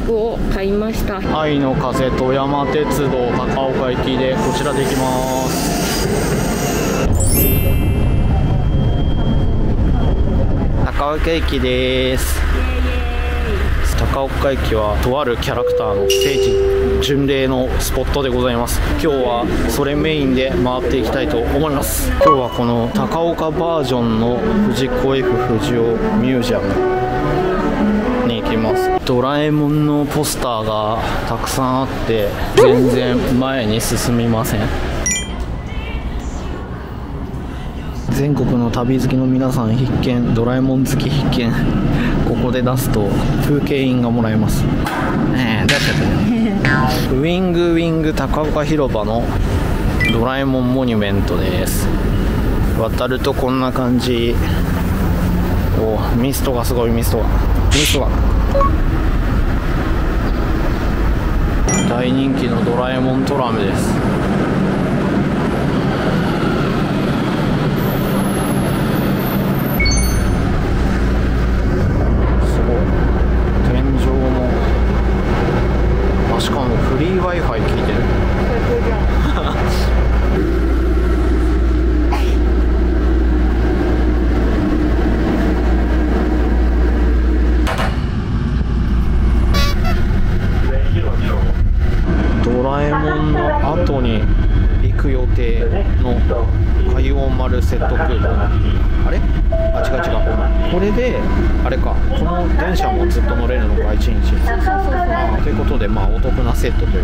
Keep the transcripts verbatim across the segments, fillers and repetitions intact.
クを買いました。 愛の風富山鉄道高岡行きでこちらで行きます。高岡駅です。高岡駅はとあるキャラクターの聖地巡礼のスポットでございます。今日はそれメインで回っていきたいと思います。今日はこの高岡バージョンの藤子 F 不二雄ミュージアムに行きます。ドラえもんのポスターがたくさんあって全然前に進みません。全国の旅好きの皆さん必見、ドラえもん好き必見。ここで出すと風景印がもらえます。えー、出しちゃったね。ウィングウィング高岡広場のドラえもんモニュメントです。渡るとこんな感じ。お、ミストがすごい、ミストがミストが大人気のドラえもんトラムです。しかもフリー Wi-Fi 聞いてる。ドラえもんの後に行く予定の海王丸セットクーポン。あれ？あ、違う違う。これであれか、この電車もずっと乗れるのか、いちにち。あ、ということで、まあお得なセットという。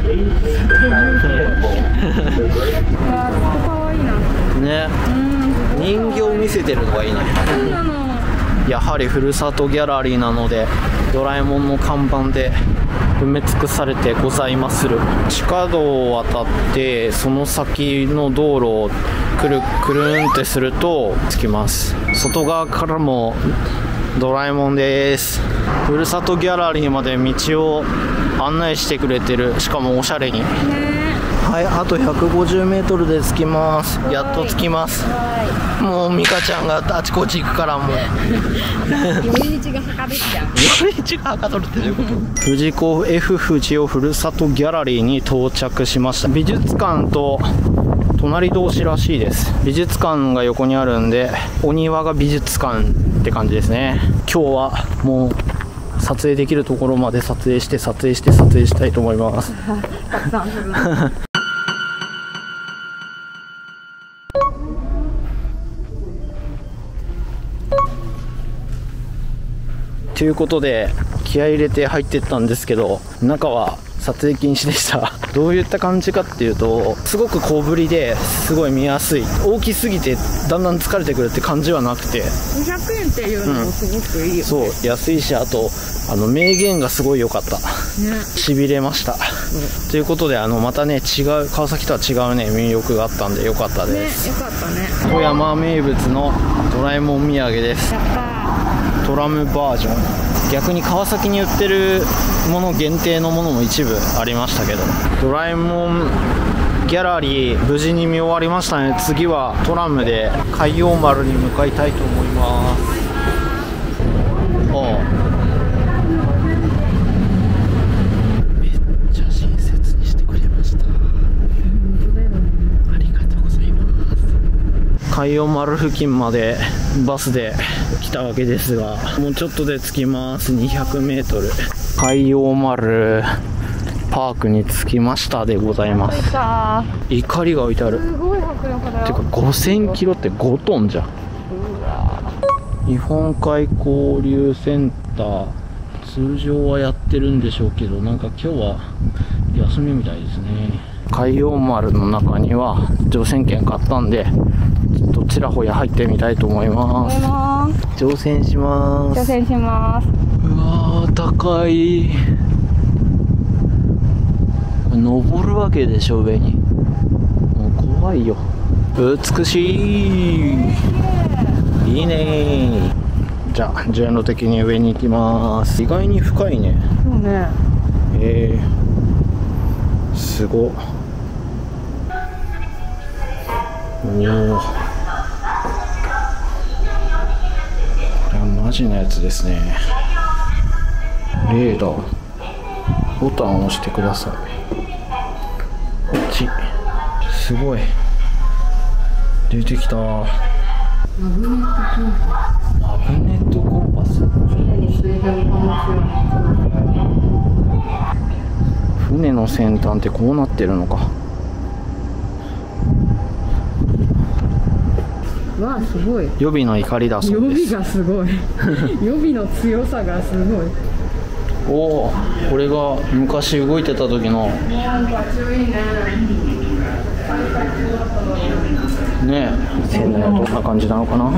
可愛いな。 ね。人形見せてるのがいいね。やはりふるさとギャラリーなので、ドラえもんの看板で埋め尽くされてございまする。地下道を渡ってその先の道路をくるくるんってすると着きます。外側からもドラえもんです。ふるさとギャラリーまで道を案内してくれてる。しかもおしゃれに。はい、あとひゃくごじゅうメートルで着きます。やっと着きます。もう美香ちゃんがあちこち行くからもう寄り道がはかどっちゃう。 寄り道がはかどるってどういうこと？藤子 F 不二雄ふるさとギャラリーに到着しました。美術館と隣同士らしいです。美術館が横にあるんで、お庭が美術館って感じですね。今日はもう撮影できるところまで撮影して撮影して撮影したいと思います。 たくさんするな。 ということで気合い入れて入ってったんですけど、中は撮影禁止でした。どういった感じかっていうと、すごく小ぶりですごい見やすい。大きすぎてだんだん疲れてくるって感じはなくて、 にひゃくえんっていうのもすごくいいよね。 そう、安いし、あとあの名言がすごい良かった、ね、しびれました、うん、ということで、あのまたね、違う川崎とは違うね魅力があったんで良かったです、 ね、よかったね。 富山名物のドラえもん土産です。 やったー。 トラムバージョン。逆に川崎に売ってるもの限定のものも一部ありましたけど、ドラえもんギャラリー無事に見終わりましたね。次はトラムで海王丸に向かいたいと思います。おう、めっちゃ親切にしてくれました。ありがとうございます。海王丸付近までバスで来たわけですが、もうちょっとで着きます。にひゃくメートル。海王丸パークに着きましたでございます。怒りが置いてある。 すごい迫力だ。 てかごせんキロってごトンじゃん。日本海交流センター、通常はやってるんでしょうけど、なんか今日は休みみたいですね。海王丸の中には乗船券買ったんで、ちょっとちらほや入ってみたいと思います。乗船します。 乗船します。 うわー、高い。登るわけでしょ、上に。もう怖いよ。美しい。いいね。じゃあ順路的に上に行きます。意外に深いね。 そうね。 えー、すごっ。おお、これはマジなやつですね。レーダーボタンを押してください。こっちすごい出てきた。マグネットコンパス。マグネットコンパス。船の先端ってこうなってるのか。 わあ、すごい。 予備の怒りだそうです。 予備がすごい。予備の強さがすごい。 おお、これが昔動いてた時の。 なんか強いね。 ねえ、船内はどんな感じなのかな。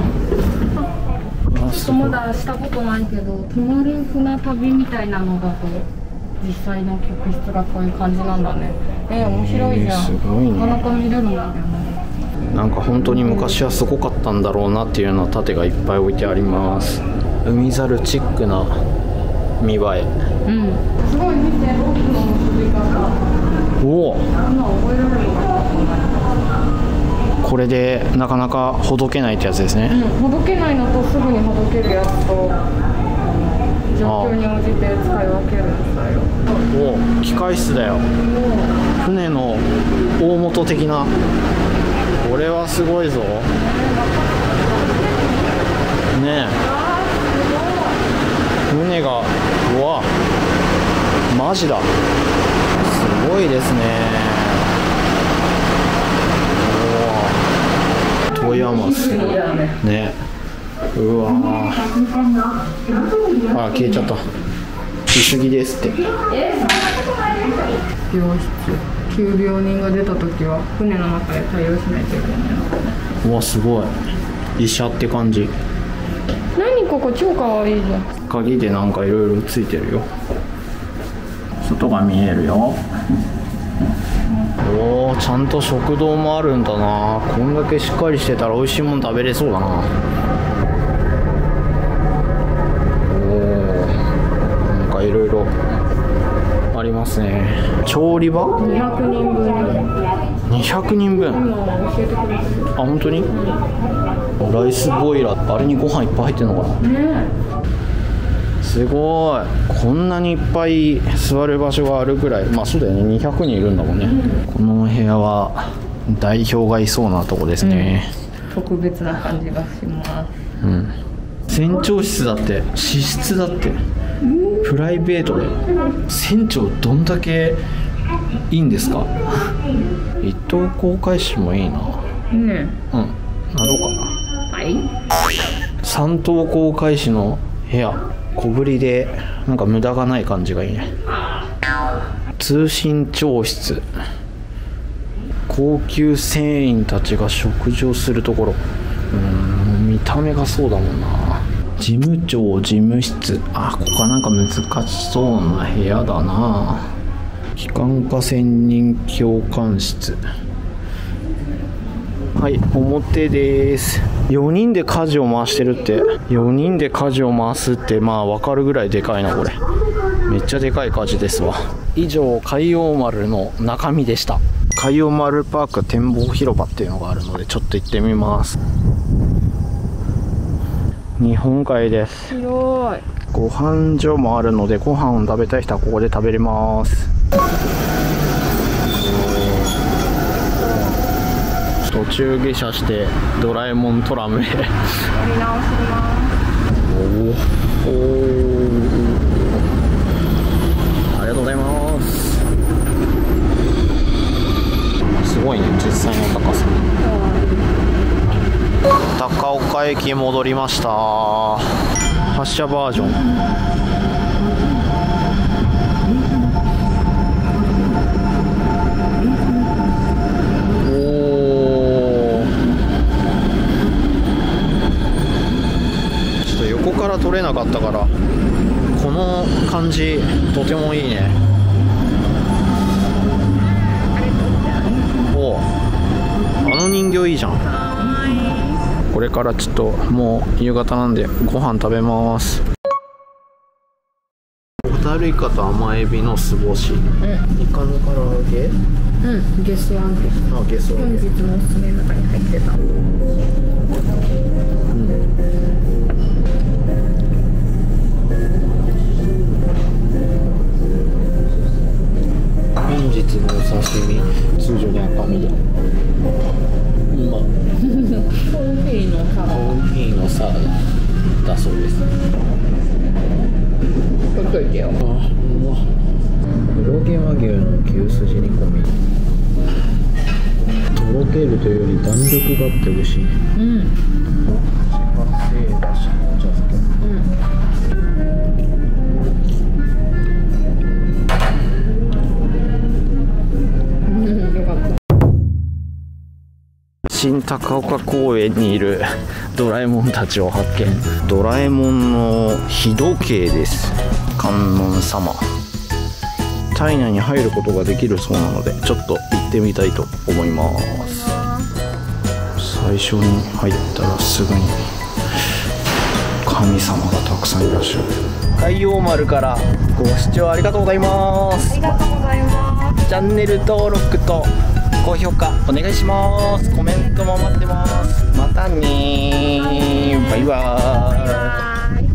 まだしたことないけど、泊まる船旅みたいなのだと実際の客室がこういう感じなんだね。えー、面白いじゃん。 すごいね。 なかなか見れるんだよね。 なんか本当に昔はすごかったんだろうなっていうような盾がいっぱい置いてあります。海猿チックな見栄え。 うん。すごい見て、ロープの結び方。 おお。 今覚えられるのかな。 これでなかなかほどけないってやつですね。 うん、ほどけないのとすぐにほどけるやつと状況に応じて使い分けるんだよ。 おお、機械室だよ。船の大元的な。これはすごいぞ。ねえ、船が、うわ、マジだ、すごいですね。おお、富山市ね。うわー、あ、消えちゃった。来すぎですって。 病室、急病人が出た時は船の中で対応しないといけないの。 うわ、すごい、医者って感じ。 何ここ超かわいいじゃん。 鍵でなんかいろいろついてるよ。外が見えるよ。おお、ちゃんと食堂もあるんだな。こんだけしっかりしてたら美味しいもん食べれそうだな。おお、なんかいろいろありますね。調理場にひゃくにんぶん。 にひゃくにんぶん。 今教えてくれてる。 あ、本当に、うん、ライスボイラー、あれにご飯いっぱい入ってるのかな。 ねえ、すごい、こんなにいっぱい座る場所があるぐらい。まあそうだよね、にひゃくにんいるんだもんね、うん、この部屋は代表がいそうなとこですね、 うん、特別な感じがします。 うん、船長室だって、寝室だって、うん、プライベートで。船長どんだけいいんですか。一等航海士もいいな。 ね、うん、 なろうかな。 はい。 三等航海士の部屋、小ぶりでなんか無駄がない感じがいいね。通信長室、高級船員たちが食事をするところ。うーん、見た目がそうだもんな。事務長事務室、あ、ここはなんか難しそうな部屋だな。機関科専任教官室。はい、表です。よにんで舵を回してるって。よにんで舵を回すって、まあ分かるぐらいでかいな、これ。めっちゃでかい舵ですわ。以上、海洋丸の中身でした。海洋丸パーク展望広場っていうのがあるので、ちょっと行ってみます。日本海です。 広い。 ご飯所もあるので、ご飯を食べたい人はここで食べれます。途中下車してドラえもんトラムへ。やり直します。おお、ありがとうございます。すごいね、実際の高さ。高岡駅戻りました。発車バージョン。ここから撮れなかったから、この感じとてもいいね。お、あの人形いいじゃん。これからちょっともう夕方なんでご飯食べます。ホタルイカと甘エビの酢干し、うん、イカの唐揚げ、 うん、ゲソ揚げ、 あ、ゲソ揚げ、 本日のおすすめの中に入ってた。 といてよ。 黒毛和牛の牛すじ煮込み。とろけるというより弾力があって美味しいね。 うん。 自家製だしお茶漬け。 うん。うん、よかった。 新高岡公園にいるドラえもんたちを発見。ドラえもんの日時計です。観音様。体内に入ることができるそうなのでちょっと行ってみたいと思います。最初に入ったらすぐに神様がたくさんいらっしゃる。海洋丸からご視聴ありがとうございます。 ありがとうございます。 チャンネル登録と高評価お願いします。コメントも待ってます。またねー。バイバーイ。